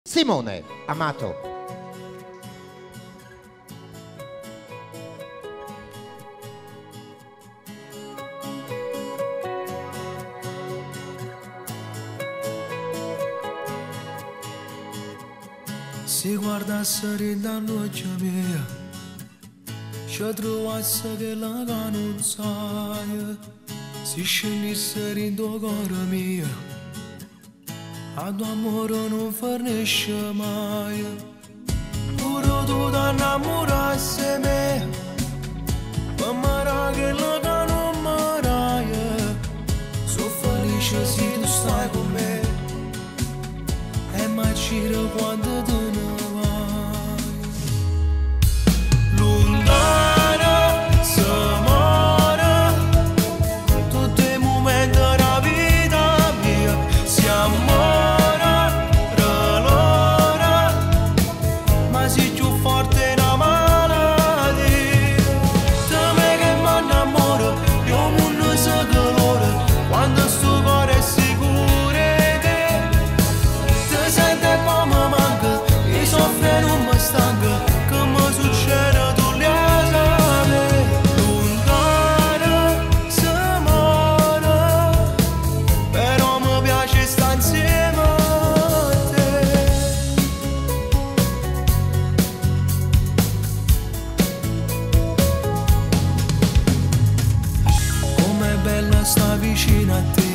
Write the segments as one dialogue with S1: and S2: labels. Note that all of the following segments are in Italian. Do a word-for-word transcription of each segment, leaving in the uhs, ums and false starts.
S1: Simone Amato.
S2: Se guardasse dall'occhio mia, ci trovasse che la non sai. Se scendesse in tuo cuore mio, a tuo amore non fornisce mai. Pure tu ti innamorassi me, per me che la non mi sono felice se tu stai con me, e mi gira quando tu ne vai. Lontana si muore, tutti i momenti della vita mia, si amora, relora, ma sei più forte una malattia. Da me che mi innamoro, io non so dolore, quando sto cuore è sicuro di te. Ti senti e poi mi manca, e soffre non mi stanca, che mi succede tu li sai. Lontana si muore, però mi piace stare insieme a te. Com'è bella sta vicino a te,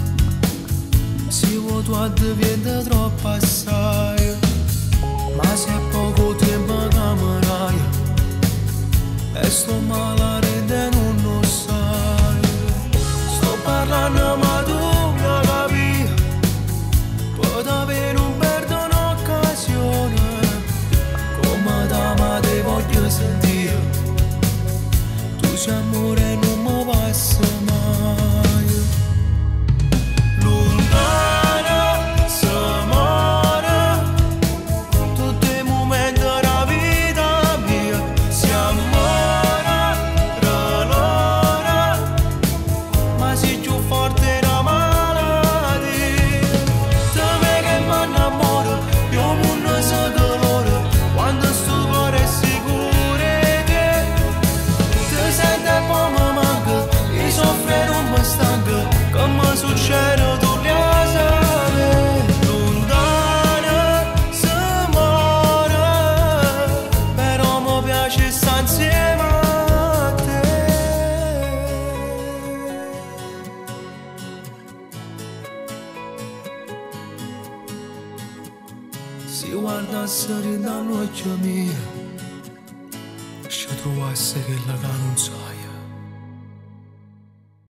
S2: si vuoi diventa troppo assai, ma se è poco tempo che mi dai, e sto male e non lo sai. Sto parlando ma tu mi capi, puoi avere un perdo un'occasione, come da ma te voglio sentire, tu sei amore e non mi passa mai. Lontana si muore, tutti i momenti della vita mia, si amora, relora, ma sei più forte una malattia. Da me che mi innamoro, io non so dolore, quando sto cuore è sicuro di te. Ti senti e poi mi manca, e soffre non mi stanca, che mi succede tu li sai. Lontana si muore, però mi piace stare insieme a te. Se guardasse dall'occhio mio, ci trovasse che la non so.